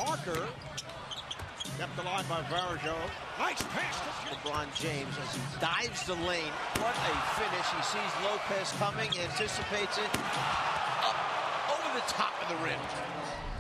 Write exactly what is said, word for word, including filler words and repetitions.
Parker. Kept the line by Varejao. Nice pass to LeBron James as he dives the lane. What a finish. He sees Lopez coming, anticipates it, up over the top of the rim.